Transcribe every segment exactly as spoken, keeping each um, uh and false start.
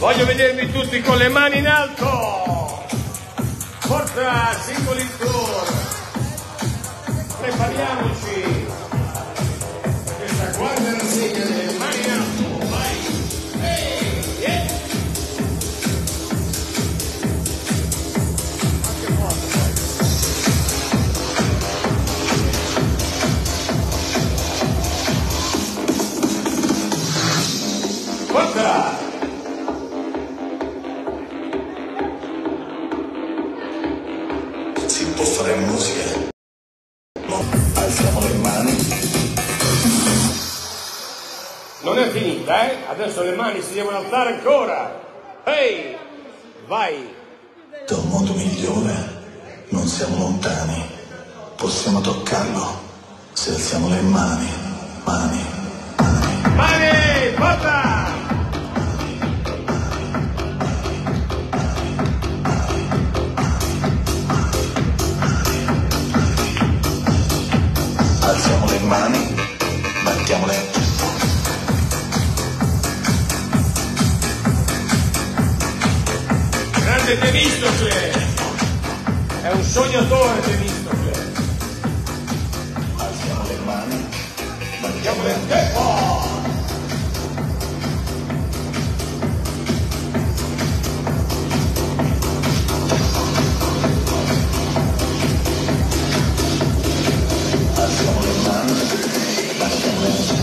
Voglio vedervi tutti con le mani in alto. Forza, singoli tour. Prepariamoci. Questa quarta rassegna delle mani in alto. Vai. Ehi, yeah. Forza. Si può fare musica. Alziamo le mani. Non è finita, eh? Adesso le mani si devono alzare ancora. Ehi, vai. Da un modo migliore. Non siamo lontani. Possiamo toccarlo. Se alziamo le mani. Mani. Mani. Mani, forza! Alziamo le mani. Battiamole. Grande Temistocle! È un sognatore Temistocle! Alziamo le mani. Battiamo il Battiamole. tempo! Alziamo le mani. Battiamole.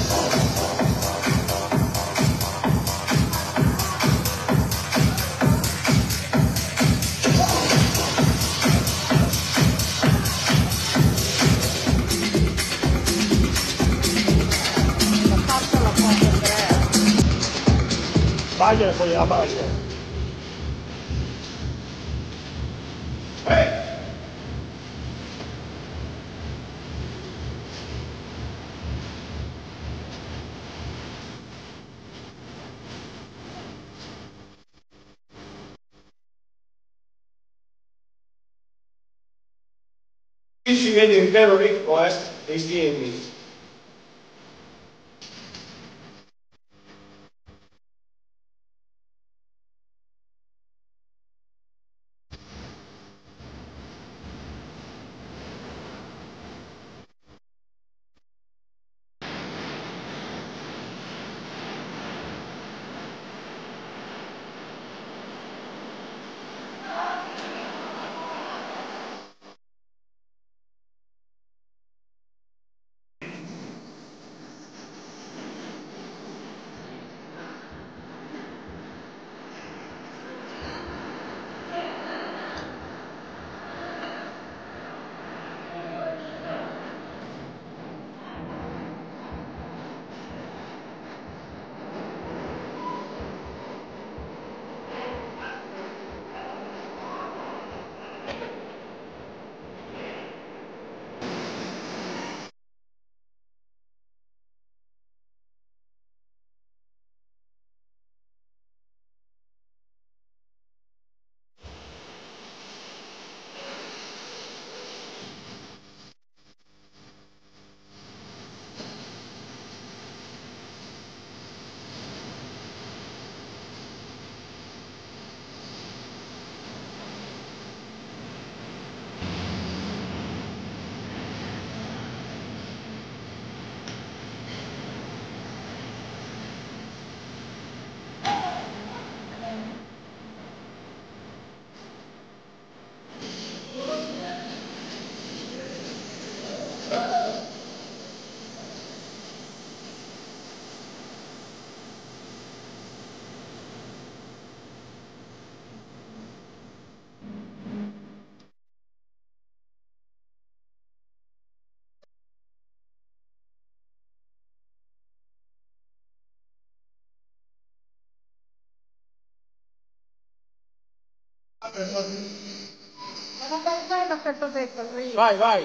Baglia e poi la baglia. Ehi! Qui si vede il vero ricco, eh, dei piedi. Vai, vai.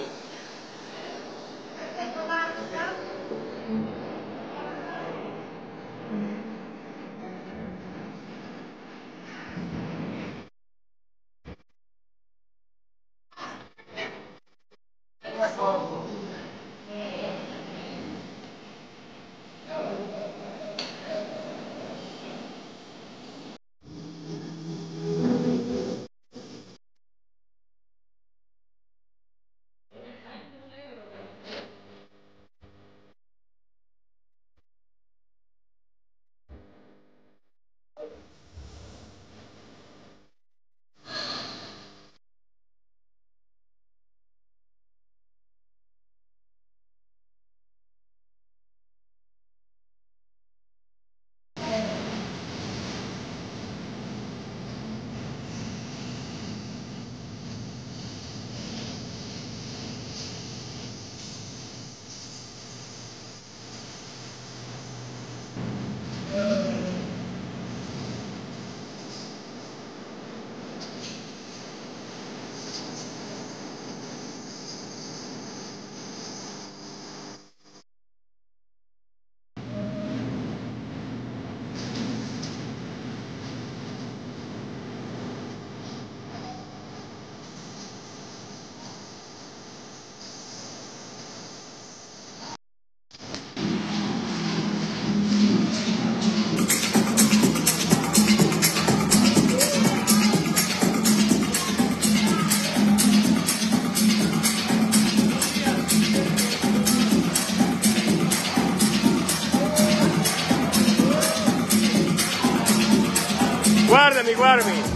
guardami, guardami.